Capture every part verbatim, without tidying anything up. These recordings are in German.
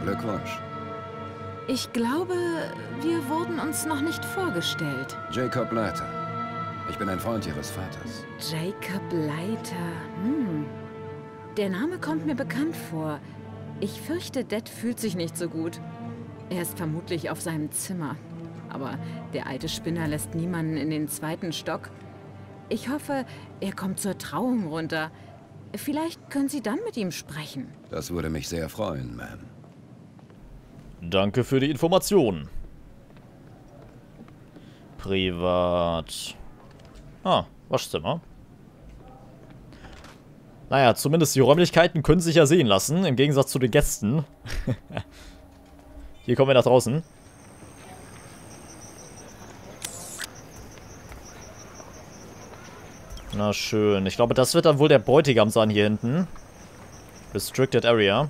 Glückwunsch. Ich glaube, wir wurden uns noch nicht vorgestellt. Jacob Leiter. Ich bin ein Freund Ihres Vaters. Jacob Leiter. Hm. Der Name kommt mir bekannt vor. Ich fürchte, Dad fühlt sich nicht so gut. Er ist vermutlich auf seinem Zimmer. Aber der alte Spinner lässt niemanden in den zweiten Stock. Ich hoffe, er kommt zur Trauung runter. Vielleicht können Sie dann mit ihm sprechen. Das würde mich sehr freuen, Ma'am. Danke für die Information. Privat. Ah, Waschzimmer. Naja, zumindest die Räumlichkeiten können sich ja sehen lassen, im Gegensatz zu den Gästen. Hier kommen wir nach draußen. Na schön. Ich glaube, das wird dann wohl der Bräutigam sein hier hinten. Restricted Area.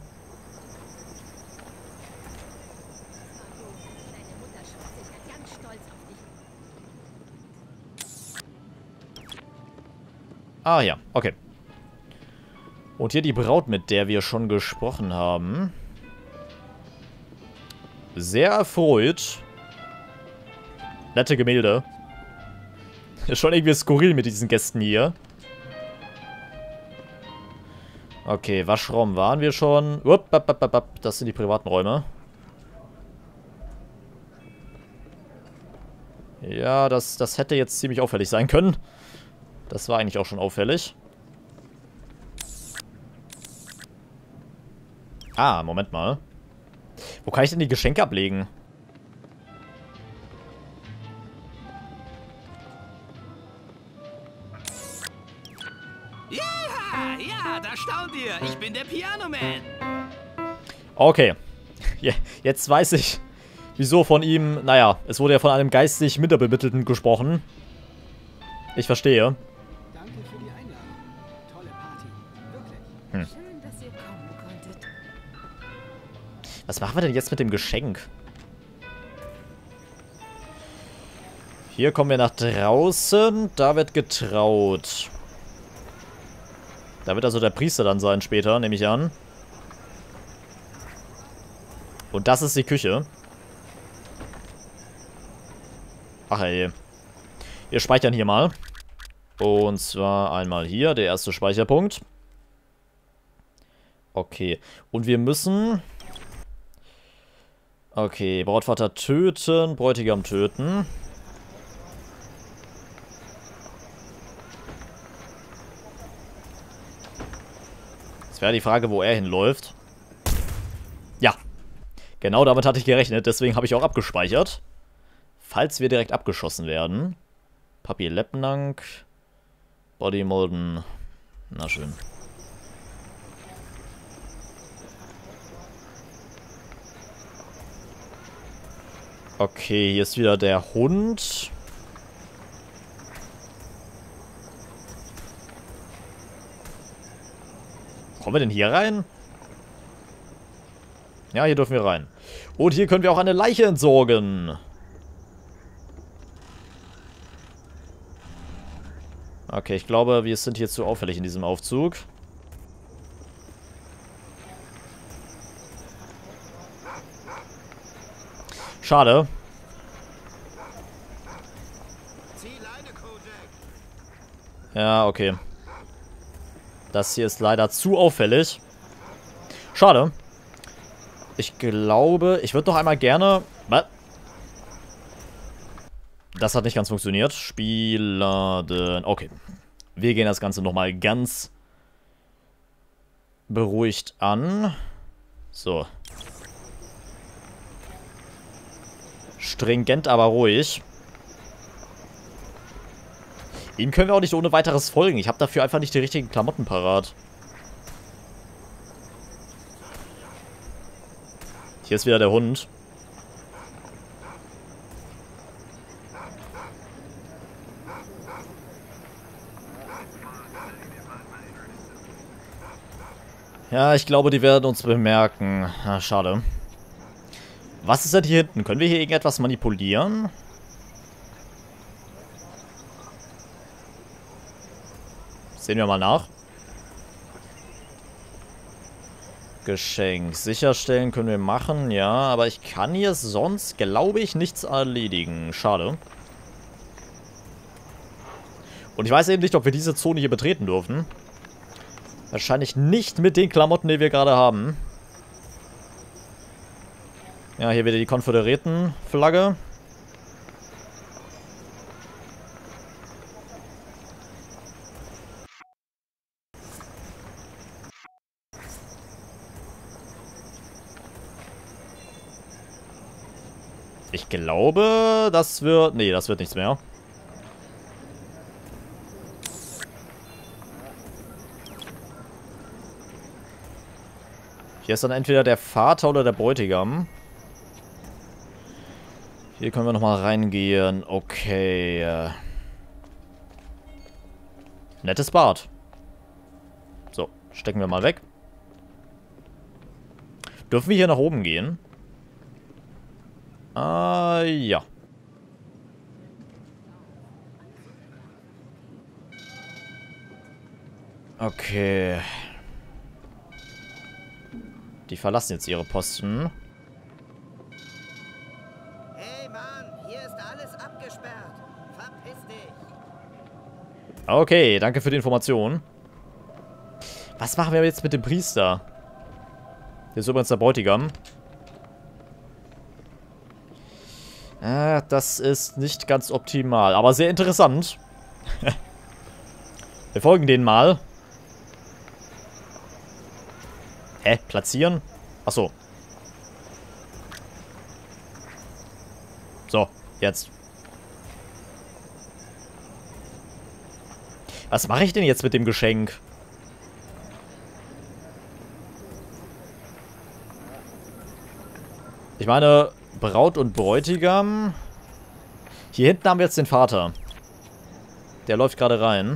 Ah ja, okay. Und hier die Braut, mit der wir schon gesprochen haben. Sehr erfreut. Nette Gemälde. Ist schon irgendwie skurril mit diesen Gästen hier. Okay, Waschraum waren wir schon. Das sind die privaten Räume. Ja, das, das hätte jetzt ziemlich auffällig sein können. Das war eigentlich auch schon auffällig. Ah, Moment mal. Wo kann ich denn die Geschenke ablegen? Ja, ja, da staunt ihr. Ich bin der Pianoman. Okay. Jetzt weiß ich, wieso von ihm... Naja, es wurde ja von einem geistig Minderbemittelten gesprochen. Ich verstehe. Danke für die Einladung. Tolle Party. Wirklich. Hm. Schön, dass ihr kommen konntet. Was machen wir denn jetzt mit dem Geschenk? Hier kommen wir nach draußen. Da wird getraut. Da wird also der Priester dann sein später, nehme ich an. Und das ist die Küche. Ach ey. Wir speichern hier mal. Und zwar einmal hier, der erste Speicherpunkt. Okay. Und wir müssen... Okay, Brautvater töten, Bräutigam töten. Jetzt wäre die Frage, wo er hinläuft. Ja. Genau damit hatte ich gerechnet, deswegen habe ich auch abgespeichert. Falls wir direkt abgeschossen werden. Papi Lepnank. Body Molden. Na schön. Okay, hier ist wieder der Hund. Kommen wir denn hier rein? Ja, hier dürfen wir rein. Und hier können wir auch eine Leiche entsorgen. Okay, ich glaube, wir sind hier zu auffällig in diesem Aufzug. Schade. Ja, okay. Das hier ist leider zu auffällig. Schade. Ich glaube, ich würde noch einmal gerne... Was? Das hat nicht ganz funktioniert. Spielladen. Okay. Wir gehen das Ganze nochmal ganz beruhigt an. So. Stringent, aber ruhig. Ihm können wir auch nicht ohne weiteres folgen. Ich habe dafür einfach nicht die richtigen Klamotten parat. Hier ist wieder der Hund. Ja, ich glaube, die werden uns bemerken. Ah, schade. Was ist denn hier hinten? Können wir hier irgendetwas manipulieren? Sehen wir mal nach. Geschenk. Sicherstellen können wir machen, ja. Aber ich kann hier sonst, glaube ich, nichts erledigen. Schade. Und ich weiß eben nicht, ob wir diese Zone hier betreten dürfen. Wahrscheinlich nicht mit den Klamotten, die wir gerade haben. Ja, hier wieder die Konföderierten-Flagge. Ich glaube, das wird... Nee, das wird nichts mehr. Hier ist dann entweder der Vater oder der Bräutigam. Hier können wir nochmal reingehen. Okay. Nettes Bad. So, stecken wir mal weg. Dürfen wir hier nach oben gehen? Ah, ja. Okay. Die verlassen jetzt ihre Posten. Hey Mann, hier ist alles abgesperrt. Verpiss dich. Okay, danke für die Information. Was machen wir jetzt mit dem Priester? Der ist übrigens der Bräutigam. Ah, das ist nicht ganz optimal, aber sehr interessant. Wir folgen denen mal. Hä? Platzieren? Achso. So, jetzt. Was mache ich denn jetzt mit dem Geschenk? Ich meine, Braut und Bräutigam. Hier hinten haben wir jetzt den Vater. Der läuft gerade rein.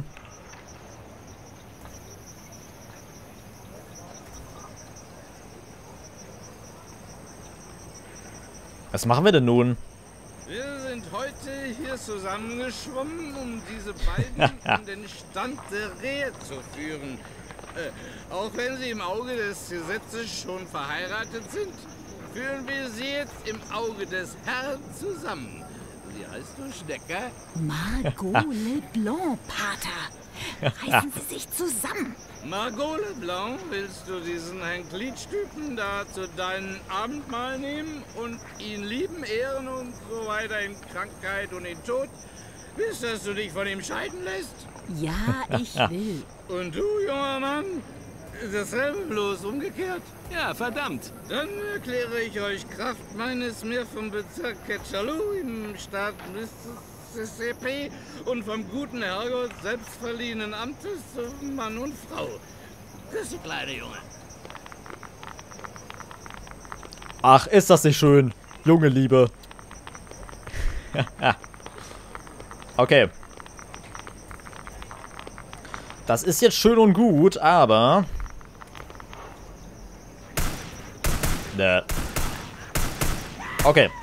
Was machen wir denn nun? Wir sind heute hier zusammengeschwommen, um diese beiden in den Stand der Rehe zu führen. Äh, auch wenn sie im Auge des Gesetzes schon verheiratet sind, führen wir sie jetzt im Auge des Herrn zusammen. Wie heißt du, Schnecker? Margot Leblanc, Pater. Reißen Sie sich zusammen. Margot Leblanc, willst du diesen Herrn Gliedstüben da zu deinem Abendmahl nehmen und ihn lieben, ehren und so weiter in Krankheit und in Tod, bis dass du dich von ihm scheiden lässt? Ja, ich will. Und du, junger Mann, dasselbe bloß umgekehrt? Ja, verdammt. Dann erkläre ich euch Kraft meines mir vom Bezirk Ketchalou im Staat Mississippi und vom guten Herrgott selbst verliehenen Amtes zu Mann und Frau. Küsse, kleine Junge. Ach, ist das nicht schön. Junge Liebe. Okay. Das ist jetzt schön und gut, aber... Ne. Okay.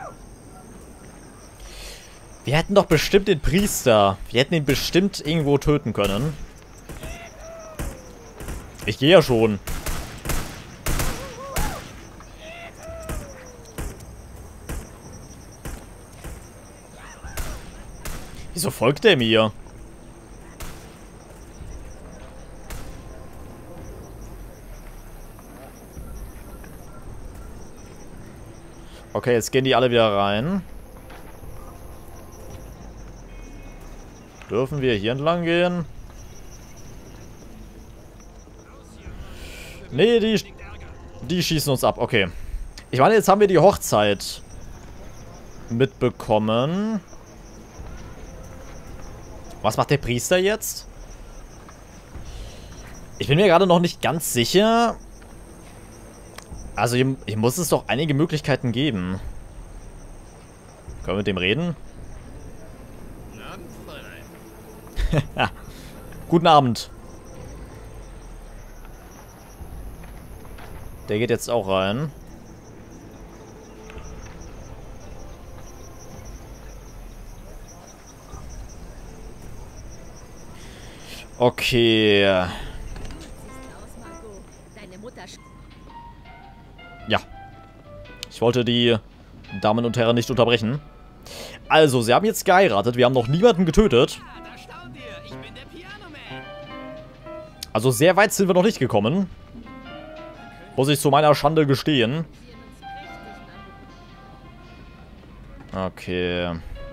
Wir hätten doch bestimmt den Priester. Wir hätten ihn bestimmt irgendwo töten können. Ich gehe ja schon. Wieso folgt der mir? Okay, jetzt gehen die alle wieder rein. Dürfen wir hier entlang gehen? Nee, die, die schießen uns ab. Okay. Ich meine, jetzt haben wir die Hochzeit mitbekommen. Was macht der Priester jetzt? Ich bin mir gerade noch nicht ganz sicher. Also hier, hier muss es doch einige Möglichkeiten geben. Können wir mit dem reden? Guten Abend. Der geht jetzt auch rein. Okay. Ich wollte die Damen und Herren nicht unterbrechen. Also, sie haben jetzt geheiratet. Wir haben noch niemanden getötet. Ja, da staunt ihr. Ich bin der Piano-Man. Also, sehr weit sind wir noch nicht gekommen. Muss ich zu meiner Schande gestehen. Okay.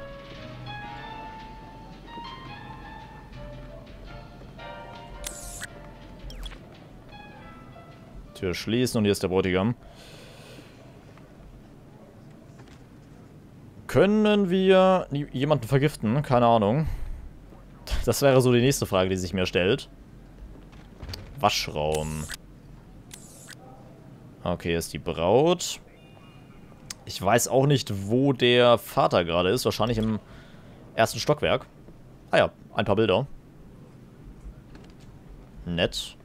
Tür schließen und hier ist der Bräutigam. Können wir jemanden vergiften? Keine Ahnung. Das wäre so die nächste Frage, die sich mir stellt. Waschraum. Okay, ist die Braut. Ich weiß auch nicht, wo der Vater gerade ist. Wahrscheinlich im ersten Stockwerk. Ah ja, ein paar Bilder. Nett.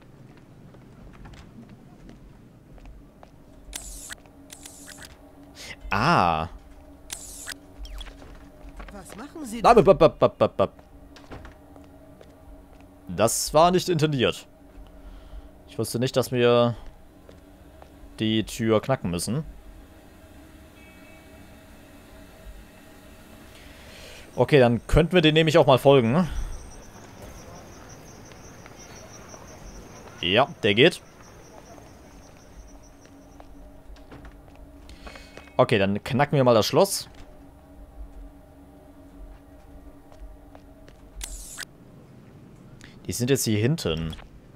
Ah. Was machen Sie Bap, bap, bap, bap, bap, bap. Das war nicht intendiert. Ich wusste nicht, dass wir die Tür knacken müssen. Okay, dann könnten wir den nämlich auch mal folgen. Ja, der geht. Okay, dann knacken wir mal das Schloss. Die sind jetzt hier hinten.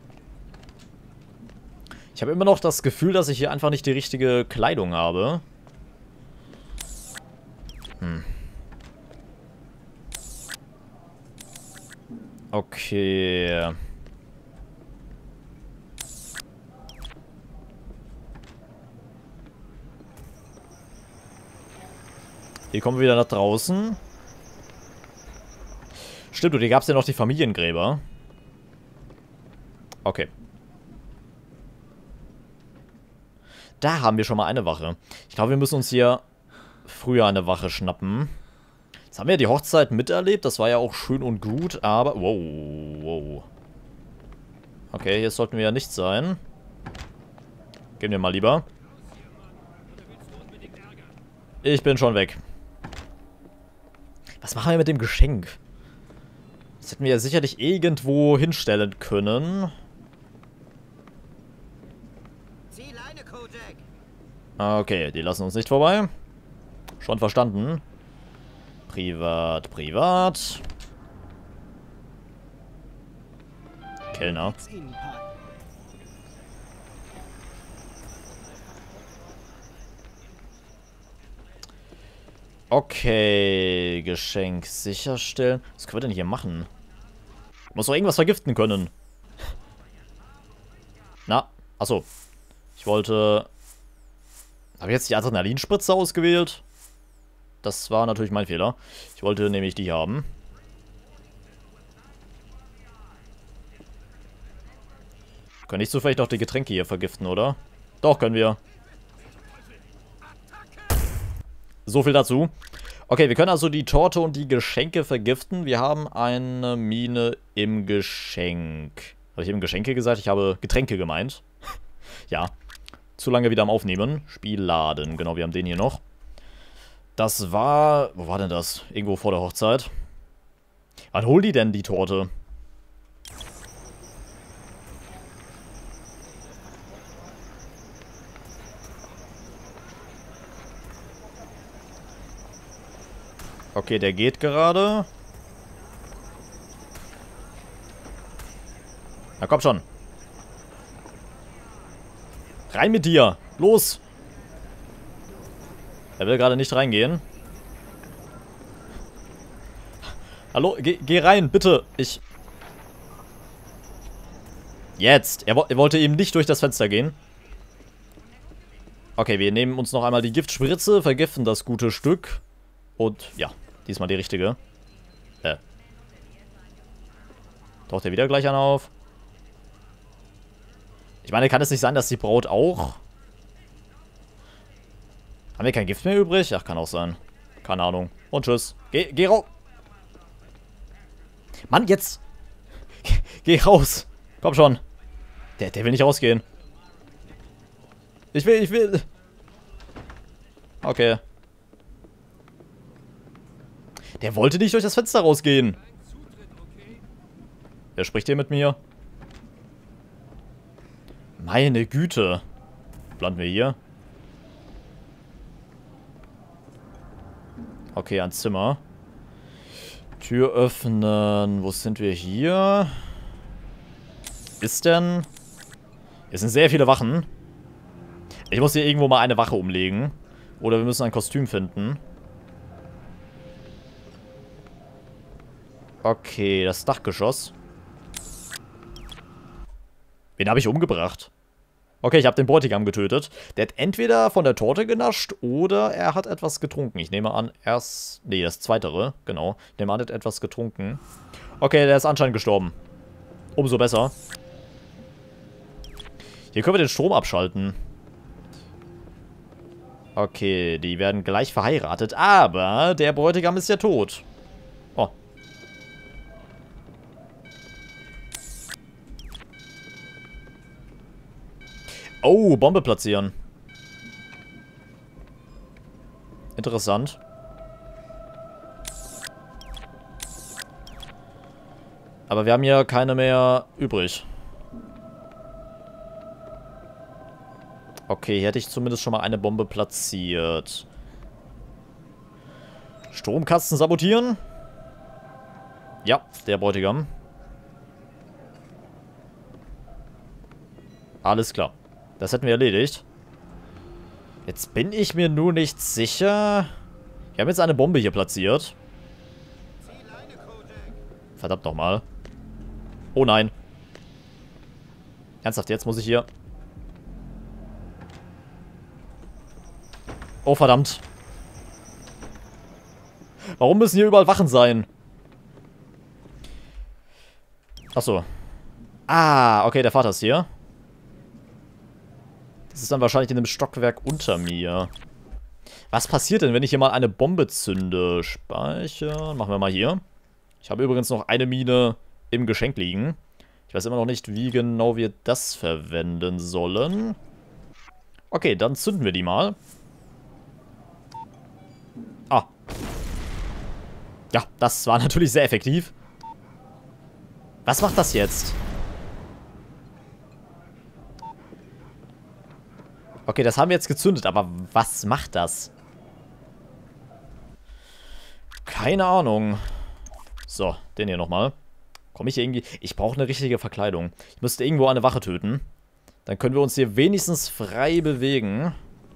Ich habe immer noch das Gefühl, dass ich hier einfach nicht die richtige Kleidung habe. Hm. Okay. Hier kommen wir wieder nach draußen. Stimmt, und hier gab es ja noch die Familiengräber. Okay. Da haben wir schon mal eine Wache. Ich glaube, wir müssen uns hier früher eine Wache schnappen. Jetzt haben wir ja die Hochzeit miterlebt. Das war ja auch schön und gut, aber... Wow, wow. Okay, hier sollten wir ja nicht sein. Gehen wir mal lieber. Ich bin schon weg. Was machen wir mit dem Geschenk? Das hätten wir ja sicherlich irgendwo hinstellen können. Okay, die lassen uns nicht vorbei. Schon verstanden. Privat, privat. Kellner. Okay, Geschenk sicherstellen. Was können wir denn hier machen? Muss doch irgendwas vergiften können. Na, achso. Ich wollte... Habe ich jetzt die Adrenalinspritze ausgewählt? Das war natürlich mein Fehler. Ich wollte nämlich die haben. Können nicht so vielleicht auch die Getränke hier vergiften, oder? Doch, können wir. So viel dazu. Okay, wir können also die Torte und die Geschenke vergiften. Wir haben eine Mine im Geschenk. Habe ich eben Geschenke gesagt? Ich habe Getränke gemeint. Ja. Zu lange wieder am Aufnehmen. Spiel laden. Genau, wir haben den hier noch. Das war... Wo war denn das? Irgendwo vor der Hochzeit. Wann holt die denn die Torte? Okay, der geht gerade. Na komm schon. Rein mit dir. Los. Er will gerade nicht reingehen. Hallo, geh, geh rein, bitte. Ich... Jetzt. Er, er wollte eben nicht durch das Fenster gehen. Okay, wir nehmen uns noch einmal die Giftspritze, vergiften das gute Stück. Und, ja, diesmal die richtige. Äh. Taucht er wieder gleich an auf? Ich meine, kann es nicht sein, dass die Braut auch... Haben wir kein Gift mehr übrig? Ach, kann auch sein. Keine Ahnung. Und tschüss. Geh, geh raus. Mann, jetzt. Geh, geh raus. Komm schon. Der, der will nicht rausgehen. Ich will, ich will. Okay. Der wollte nicht durch das Fenster rausgehen. Wer spricht hier mit mir? Meine Güte. Landen wir hier? Okay, ein Zimmer. Tür öffnen. Wo sind wir hier? Ist denn... Es sind sehr viele Wachen. Ich muss hier irgendwo mal eine Wache umlegen. Oder wir müssen ein Kostüm finden. Okay, das Dachgeschoss. Wen habe ich umgebracht? Okay, ich habe den Bräutigam getötet. Der hat entweder von der Torte genascht oder er hat etwas getrunken. Ich nehme an, erst... Nee, das Zweitere. Genau. Ich nehme an, er hat etwas getrunken. Okay, der ist anscheinend gestorben. Umso besser. Hier können wir den Strom abschalten. Okay, die werden gleich verheiratet. Aber der Bräutigam ist ja tot. Oh. Oh, Bombe platzieren. Interessant. Aber wir haben ja keine mehr übrig. Okay, hier hätte ich zumindest schon mal eine Bombe platziert. Stromkasten sabotieren. Ja, der Bräutigam. Alles klar. Das hätten wir erledigt. Jetzt bin ich mir nur nicht sicher. Wir haben jetzt eine Bombe hier platziert. Verdammt nochmal. Oh nein. Ernsthaft, jetzt muss ich hier... Oh, verdammt. Warum müssen hier überall Wachen sein? Achso. Ah, okay, der Vater ist hier. Das ist dann wahrscheinlich in dem Stockwerk unter mir. Was passiert denn, wenn ich hier mal eine Bombe zünde? Speichern. Machen wir mal hier. Ich habe übrigens noch eine Mine im Geschenk liegen. Ich weiß immer noch nicht, wie genau wir das verwenden sollen. Okay, dann zünden wir die mal. Ah. Ja, das war natürlich sehr effektiv. Was macht das jetzt? Okay, das haben wir jetzt gezündet, aber was macht das? Keine Ahnung. So, den hier nochmal. Komme ich hier irgendwie... Ich brauche eine richtige Verkleidung. Ich müsste irgendwo eine Wache töten. Dann können wir uns hier wenigstens frei bewegen.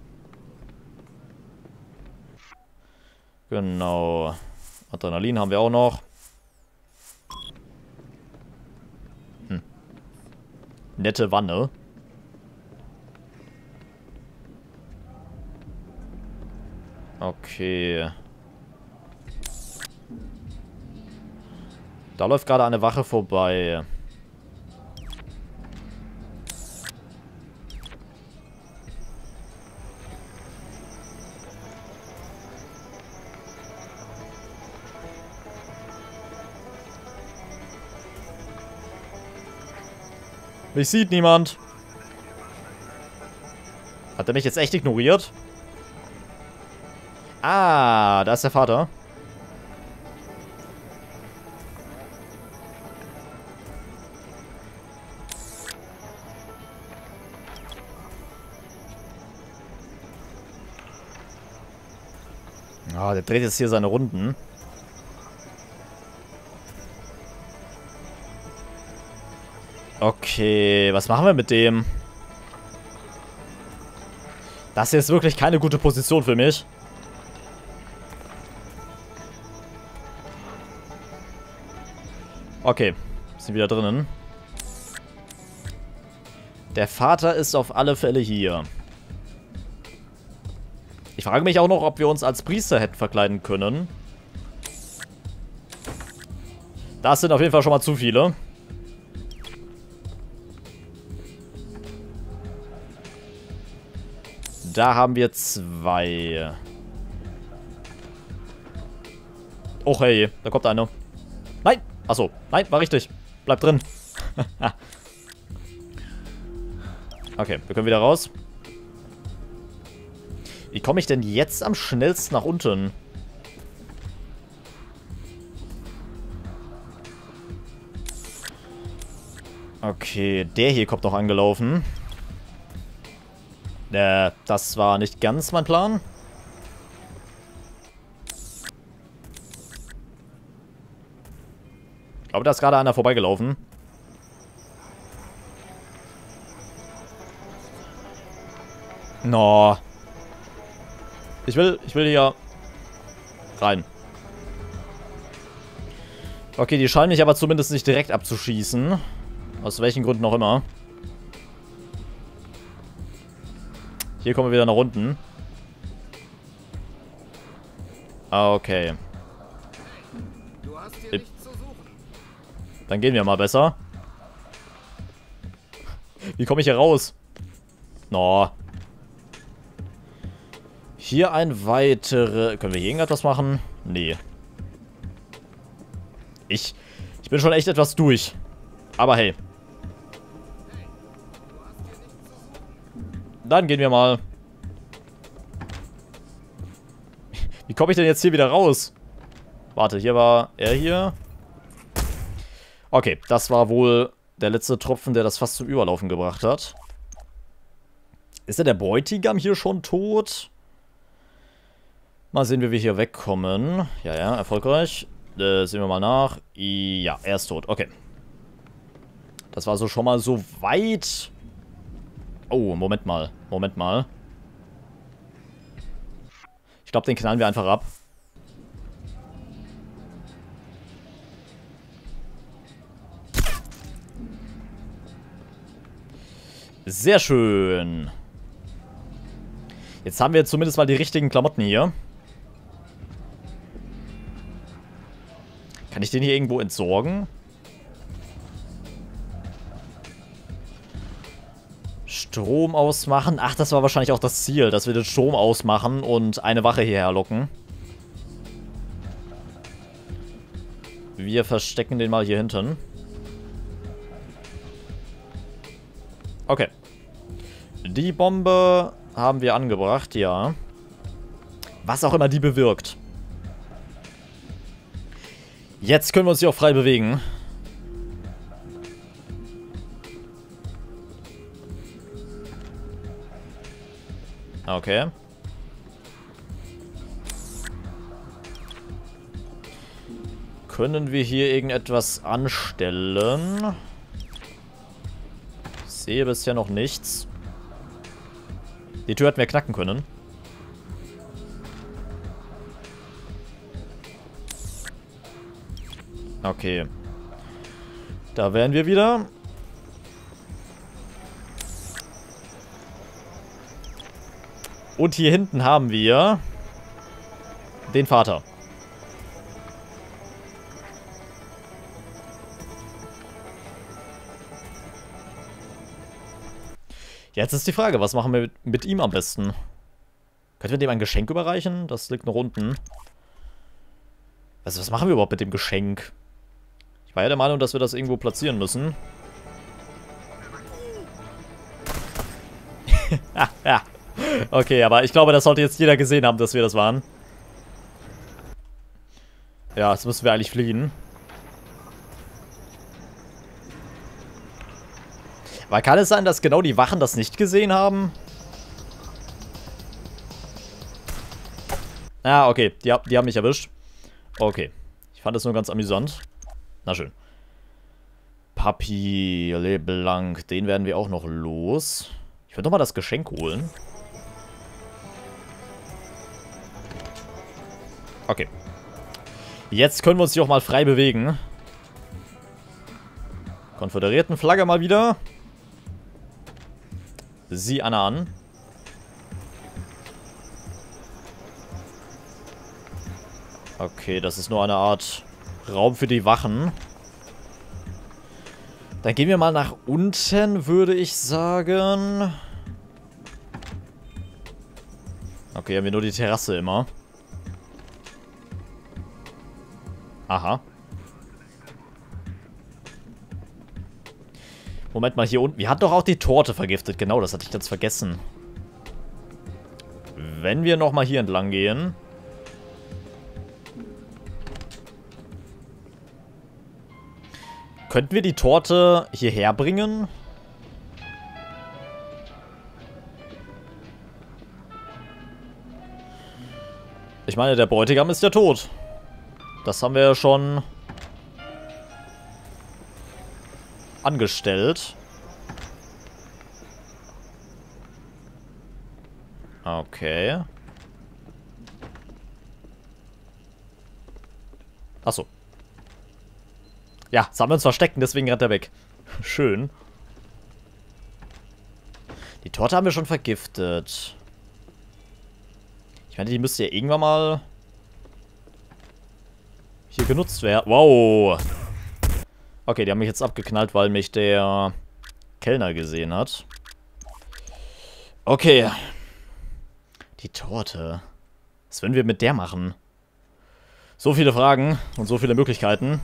Genau. Adrenalin haben wir auch noch. Hm. Nette Wanne. Okay. Da läuft gerade eine Wache vorbei. Mich sieht niemand. Hat er mich jetzt echt ignoriert? Ah, da ist der Vater. Ah, der dreht jetzt hier seine Runden. Okay, was machen wir mit dem? Das hier ist wirklich keine gute Position für mich. Okay, sind wieder drinnen. Der Vater ist auf alle Fälle hier. Ich frage mich auch noch, ob wir uns als Priester hätten verkleiden können. Das sind auf jeden Fall schon mal zu viele. Da haben wir zwei. Oh hey, da kommt einer. Nein! Achso, nein, war richtig. Bleib drin. Okay, wir können wieder raus. Wie komme ich denn jetzt am schnellsten nach unten? Okay, der hier kommt noch angelaufen. Äh, das war nicht ganz mein Plan. Ich glaube, da ist gerade einer vorbeigelaufen. No. Ich will, ich will hier rein. Okay, die scheinen mich aber zumindest nicht direkt abzuschießen. Aus welchen Gründen auch immer. Hier kommen wir wieder nach unten. Okay. Du hast hier nichts zu suchen. Dann gehen wir mal besser. Wie komme ich hier raus? No. Hier ein weitere... Können wir hier irgendetwas machen? Nee. Ich... Ich bin schon echt etwas durch. Aber hey. Dann gehen wir mal. Wie komme ich denn jetzt hier wieder raus? Warte, hier war er hier. Okay, das war wohl der letzte Tropfen, der das fast zum Überlaufen gebracht hat. Ist denn der Bräutigam hier schon tot? Mal sehen, wie wir hier wegkommen. Ja, ja, erfolgreich. Äh, sehen wir mal nach. Ja, er ist tot. Okay. Das war so schon mal so weit. Oh, Moment mal. Moment mal. Ich glaube, den knallen wir einfach ab. Sehr schön. Jetzt haben wir zumindest mal die richtigen Klamotten hier. Kann ich den hier irgendwo entsorgen? Strom ausmachen. Ach, das war wahrscheinlich auch das Ziel, dass wir den Strom ausmachen und eine Wache hierher locken. Wir verstecken den mal hier hinten. Okay. Die Bombe haben wir angebracht, ja. Was auch immer die bewirkt. Jetzt können wir uns hier auch frei bewegen. Okay. Können wir hier irgendetwas anstellen? Ich sehe bisher noch nichts. Die Tür hätten wir knacken können. Okay. Da wären wir wieder. Und hier hinten haben wir den Vater. Jetzt ist die Frage, was machen wir mit, mit ihm am besten? Können wir dem ein Geschenk überreichen? Das liegt noch unten. Also, was machen wir überhaupt mit dem Geschenk? Ich war ja der Meinung, dass wir das irgendwo platzieren müssen. Ja, ja. Okay, aber ich glaube, das sollte jetzt jeder gesehen haben, dass wir das waren. Ja, jetzt müssen wir eigentlich fliehen. Aber kann es sein, dass genau die Wachen das nicht gesehen haben? Ah, okay. Die, die haben mich erwischt. Okay. Ich fand das nur ganz amüsant. Na schön. Papi LeBlanc. Den werden wir auch noch los. Ich würde nochmal das Geschenk holen. Okay. Jetzt können wir uns hier auch mal frei bewegen. Konföderiertenflagge mal wieder. Sieh Anna an. Okay, das ist nur eine Art Raum für die Wachen. Dann gehen wir mal nach unten, würde ich sagen. Okay, haben wir nur die Terrasse immer. Aha. Moment mal, hier unten. Wir hatten doch auch die Torte vergiftet. Genau, das hatte ich ganz vergessen. wenn wir nochmal hier entlang gehen. Könnten wir die Torte hierher bringen? Ich meine, der Bräutigam ist ja tot. Das haben wir ja schon angestellt. Okay. Achso. Ja, sollen wir uns verstecken, deswegen rennt er weg. Schön. Die Torte haben wir schon vergiftet. Ich meine, die müsste ja irgendwann mal hier genutzt werden. Wow. Okay, die haben mich jetzt abgeknallt, weil mich der Kellner gesehen hat. Okay. Die Torte. Was würden wir mit der machen? So viele Fragen und so viele Möglichkeiten.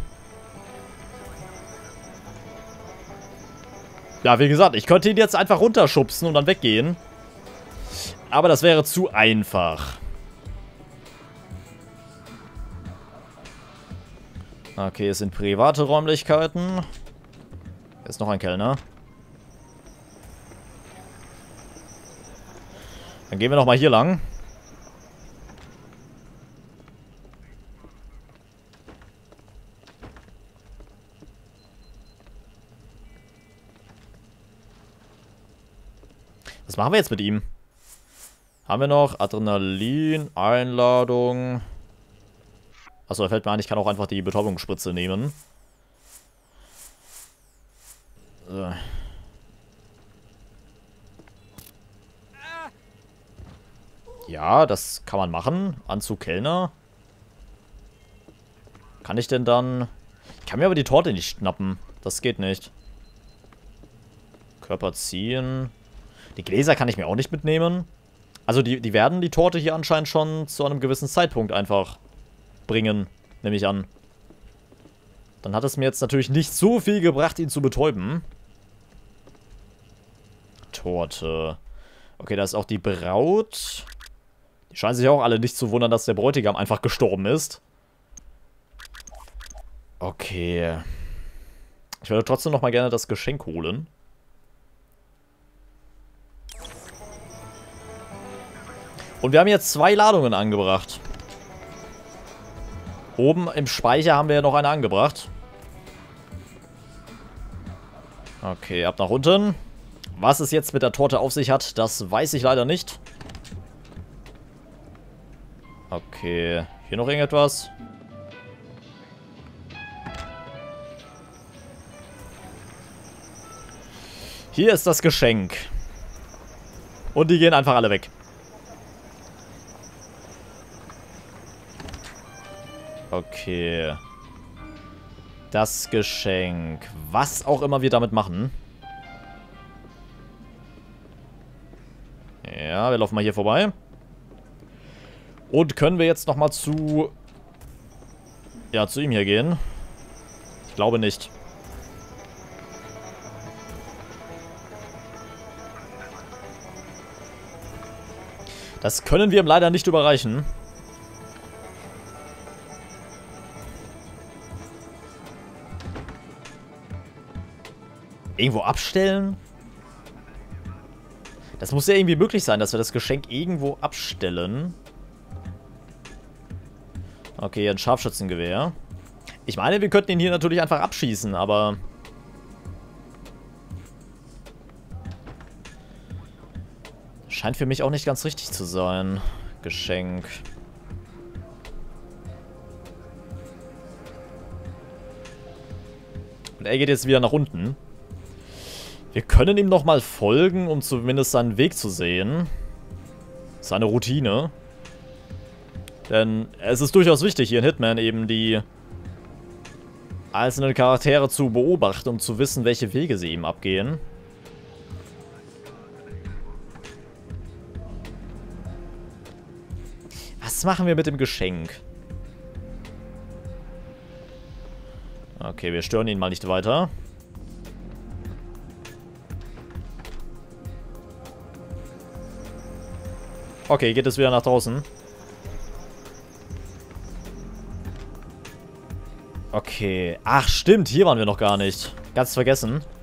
Ja, wie gesagt, ich könnte ihn jetzt einfach runterschubsen und dann weggehen. Aber das wäre zu einfach. Okay, es sind private Räumlichkeiten. Hier ist noch ein Kellner. Dann gehen wir nochmal hier lang. Was machen wir jetzt mit ihm? Haben wir noch Adrenalin, Einladung. Achso, da fällt mir ein, ich kann auch einfach die Betäubungsspritze nehmen. So. Ja, das kann man machen. Anzug Kellner. Kann ich denn dann... Ich kann mir aber die Torte nicht schnappen. Das geht nicht. Körper ziehen. Die Gläser kann ich mir auch nicht mitnehmen. Also die, die werden die Torte hier anscheinend schon zu einem gewissen Zeitpunkt einfach bringen, nehme ich an. Dann hat es mir jetzt natürlich nicht so viel gebracht, ihn zu betäuben. Torte. Okay, da ist auch die Braut. Die scheinen sich auch alle nicht zu wundern, dass der Bräutigam einfach gestorben ist. Okay. Ich würde trotzdem noch mal gerne das Geschenk holen. Und wir haben jetzt zwei Ladungen angebracht. Oben im Speicher haben wir ja noch eine angebracht. Okay, ab nach unten. Was es jetzt mit der Torte auf sich hat, das weiß ich leider nicht. Okay, hier noch irgendetwas? Hier ist das Geschenk. Und die gehen einfach alle weg. Okay. Das Geschenk. Was auch immer wir damit machen. Ja, wir laufen mal hier vorbei. Und können wir jetzt nochmal zu... Ja, zu ihm hier gehen? Ich glaube nicht. Das können wir ihm leider nicht überreichen. Irgendwo abstellen? Das muss ja irgendwie möglich sein, dass wir das Geschenk irgendwo abstellen. Okay, ein Scharfschützengewehr. Ich meine, wir könnten ihn hier natürlich einfach abschießen, aber... Scheint für mich auch nicht ganz richtig zu sein. Geschenk. Und er geht jetzt wieder nach unten. Wir können ihm nochmal folgen, um zumindest seinen Weg zu sehen. Seine Routine. Denn es ist durchaus wichtig, hier in Hitman eben die einzelnen Charaktere zu beobachten, um zu wissen, welche Wege sie ihm abgehen. Was machen wir mit dem Geschenk? Okay, wir stören ihn mal nicht weiter. Okay, geht es wieder nach draußen. Okay. Ach, stimmt. Hier waren wir noch gar nicht. Ganz vergessen.